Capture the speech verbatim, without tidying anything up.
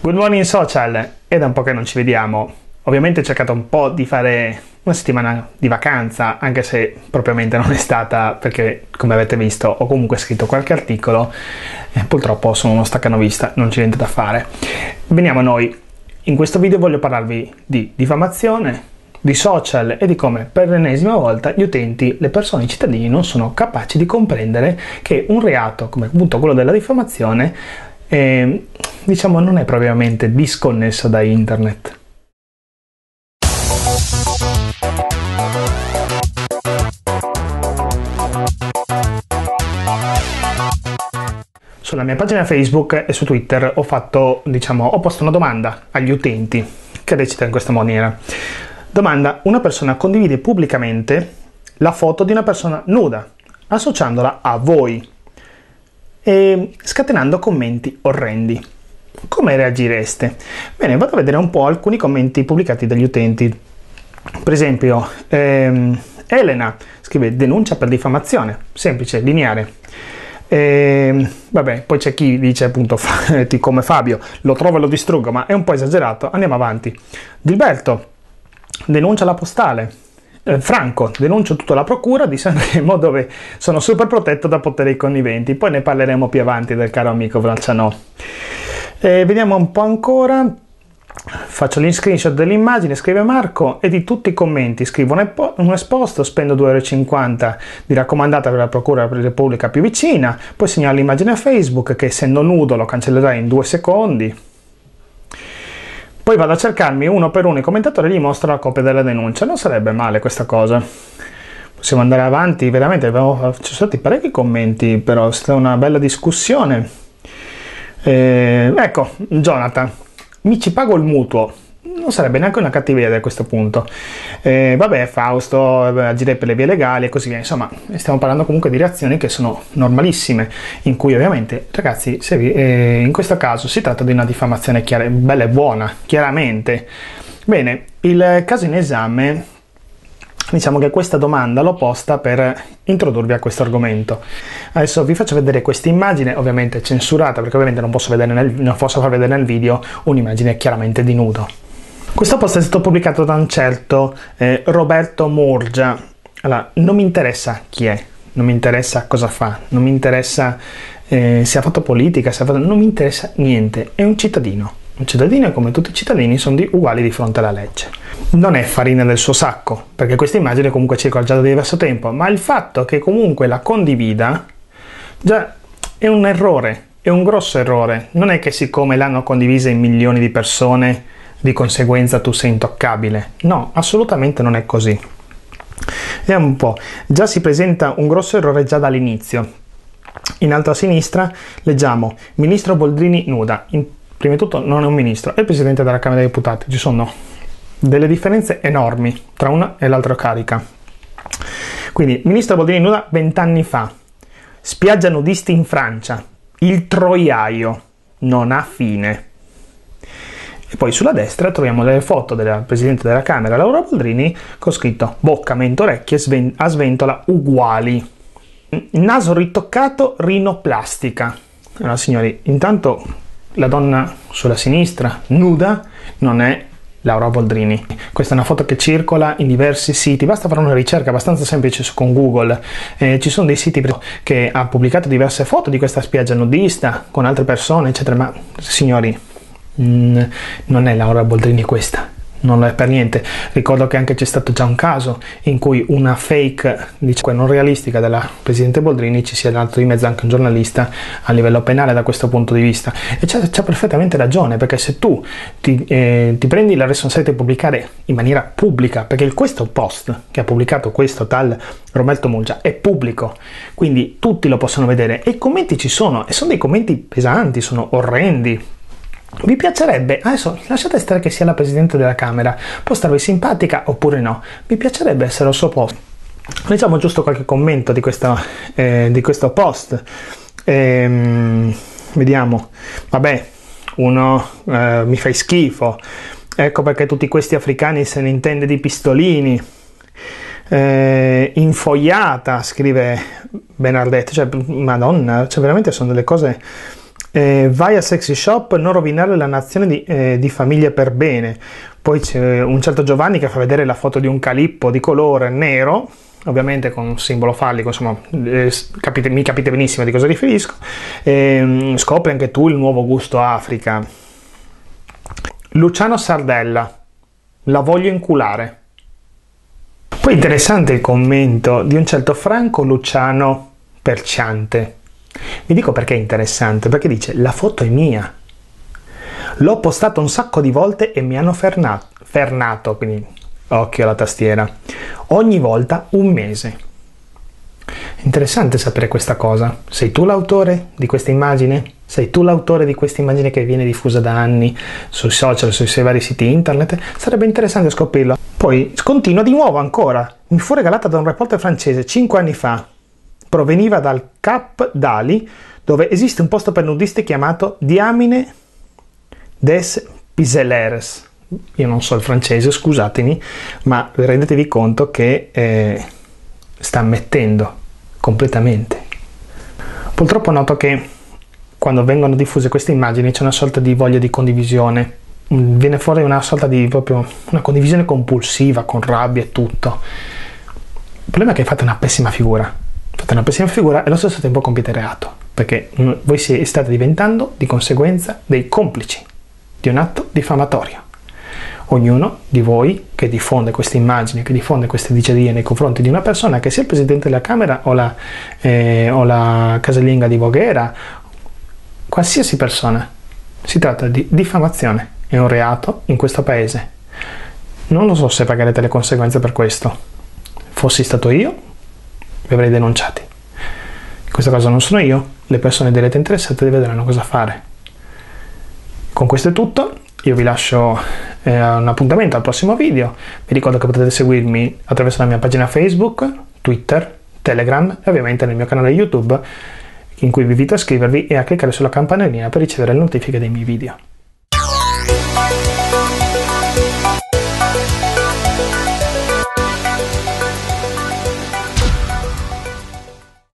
Good morning social, è da un po' che non ci vediamo. Ovviamente ho cercato un po' di fare una settimana di vacanza, anche se propriamente non è stata, perché come avete visto ho comunque scritto qualche articolo e purtroppo sono uno staccanovista, non c'è niente da fare. Veniamo a noi. In questo video voglio parlarvi di diffamazione, di social e di come per l'ennesima volta gli utenti, le persone, i cittadini non sono capaci di comprendere che un reato come appunto quello della diffamazione eh, diciamo non è propriamente disconnesso da internet. Sulla mia pagina Facebook e su Twitter ho fatto, diciamo, ho posto una domanda agli utenti che recita in questa maniera. Domanda: una persona condivide pubblicamente la foto di una persona nuda, associandola a voi e scatenando commenti orrendi. Come reagireste? Bene, vado a vedere un po' alcuni commenti pubblicati dagli utenti. Per esempio, ehm, Elena scrive denuncia per diffamazione, semplice, lineare. E, vabbè, poi c'è chi dice appunto come Fabio, lo trovo e lo distruggo, ma è un po' esagerato, andiamo avanti. Gilberto denuncia la postale. eh, Franco, denuncio tutta la procura di Sanremo dove sono super protetto da poteri conniventi. Poi ne parleremo più avanti del caro amico Vranciano. E vediamo un po' ancora. Faccio gli screenshot dell'immagine, scrive Marco, e di tutti i commenti scrivo un, un esposto, spendo due euro e cinquanta di raccomandata per la Procura della Repubblica più vicina, poi segnalo l'immagine a Facebook che essendo nudo lo cancellerai in due secondi. Poi vado a cercarmi uno per uno i commentatori e gli mostro la copia della denuncia. Non sarebbe male questa cosa. Possiamo andare avanti, veramente abbiamo, ci sono stati parecchi commenti, però è stata una bella discussione. Eh, ecco, Jonathan. Mi ci pago il mutuo, non sarebbe neanche una cattiva idea a questo punto. Eh, vabbè, Fausto, agirei per le vie legali e così via. Insomma, stiamo parlando comunque di reazioni che sono normalissime, in cui ovviamente, ragazzi, se vi, eh, in questo caso si tratta di una diffamazione chiara, bella e buona, chiaramente. Bene, il caso in esame, diciamo che questa domanda l'ho posta per introdurvi a questo argomento. Adesso vi faccio vedere questa immagine, ovviamente censurata, perché ovviamente non posso, vedere nel, non posso far vedere nel video un'immagine chiaramente di nudo. Questo post è stato pubblicato da un certo eh, Roberto Murgia. Allora, non mi interessa chi è, non mi interessa cosa fa, non mi interessa eh, se ha fatto politica, se ha fatto, non mi interessa niente, è un cittadino. Un cittadino e come tutti i cittadini sono di, uguali di fronte alla legge. Non è farina del suo sacco, perché questa immagine comunque circola già da diverso tempo, ma il fatto che comunque la condivida già è un errore, è un grosso errore. Non è che siccome l'hanno condivisa in milioni di persone, di conseguenza tu sei intoccabile. No, assolutamente non è così. Vediamo un po'. Già si presenta un grosso errore già dall'inizio. In alto a sinistra leggiamo Ministro Boldrini nuda. In Prima di tutto non è un ministro, è il presidente della Camera dei Deputati. Ci sono delle differenze enormi tra una e l'altra carica. Quindi, ministro Boldrini nuda vent'anni fa. Spiaggia nudisti in Francia. Il troiaio non ha fine. E poi sulla destra troviamo delle foto della presidente della Camera, Laura Boldrini, con scritto bocca, mento, orecchie sven- a sventola uguali. Naso ritoccato, rinoplastica. Allora, signori, intanto la donna sulla sinistra, nuda, non è Laura Boldrini. Questa è una foto che circola in diversi siti, basta fare una ricerca abbastanza semplice su, con Google. Eh, ci sono dei siti che hanno pubblicato diverse foto di questa spiaggia nudista con altre persone, eccetera, ma signori, mh, non è Laura Boldrini questa. Non lo è per niente. Ricordo che anche c'è stato già un caso in cui una fake, diciamo, non realistica della presidente Boldrini, ci sia dato di mezzo anche un giornalista a livello penale da questo punto di vista. E c'ha, c'ha perfettamente ragione, perché se tu ti, eh, ti prendi la responsabilità di pubblicare in maniera pubblica, perché questo post che ha pubblicato questo tal Roberto Murgia è pubblico, quindi tutti lo possono vedere, e i commenti ci sono, e sono dei commenti pesanti, sono orrendi. Vi piacerebbe, adesso lasciate stare che sia la Presidente della Camera, può starvi simpatica oppure no, vi piacerebbe essere al suo posto? Leggiamo giusto qualche commento di, questa, eh, di questo post. Ehm, vediamo, vabbè, uno eh, mi fai schifo, ecco perché tutti questi africani se ne intende di pistolini. Eh, infoiata, scrive Benardette, cioè madonna, cioè veramente sono delle cose Eh, vai a Sexy Shop, non rovinare la nazione di, eh, di famiglia per bene. Poi c'è un certo Giovanni che fa vedere la foto di un calippo di colore nero, ovviamente con un simbolo fallico, insomma, eh, capite, mi capite benissimo di cosa riferisco. Eh, scopri anche tu il nuovo gusto Africa. Luciano Sardella, la voglio inculare. Poi interessante il commento di un certo Franco Luciano Perciante. Vi dico perché è interessante, perché dice: la foto è mia, l'ho postata un sacco di volte e mi hanno fernato, fernato, quindi occhio alla tastiera, ogni volta un mese. Interessante sapere questa cosa. Sei tu l'autore di questa immagine? Sei tu l'autore di questa immagine che viene diffusa da anni sui social, sui suoi vari siti internet? Sarebbe interessante scoprirlo. Poi continua di nuovo ancora. Mi fu regalata da un reporter francese cinque anni fa. Proveniva dal Cap d'Ali, dove esiste un posto per nudisti chiamato Diamine des Pisellers. Io non so il francese, scusatemi, ma rendetevi conto che eh, sta ammettendo completamente. Purtroppo noto che quando vengono diffuse queste immagini c'è una sorta di voglia di condivisione, viene fuori una sorta di proprio una condivisione compulsiva, con rabbia e tutto. Il problema è che fate una pessima figura. Fate una pessima figura e allo stesso tempo compiete reato, perché voi state diventando di conseguenza dei complici di un atto diffamatorio. Ognuno di voi che diffonde queste immagini, che diffonde queste dicerie nei confronti di una persona, che sia il presidente della Camera o la, eh, o la casalinga di Voghera, qualsiasi persona, si tratta di diffamazione, è un reato in questo paese. Non lo so se pagherete le conseguenze per questo. Fossi stato io, vi avrei denunciati. In questo caso non sono io, le persone dirette interessate vedranno cosa fare. Con questo è tutto, io vi lascio eh, un appuntamento al prossimo video. Vi ricordo che potete seguirmi attraverso la mia pagina Facebook, Twitter, Telegram e ovviamente nel mio canale YouTube, in cui vi invito a iscrivervi e a cliccare sulla campanellina per ricevere le notifiche dei miei video.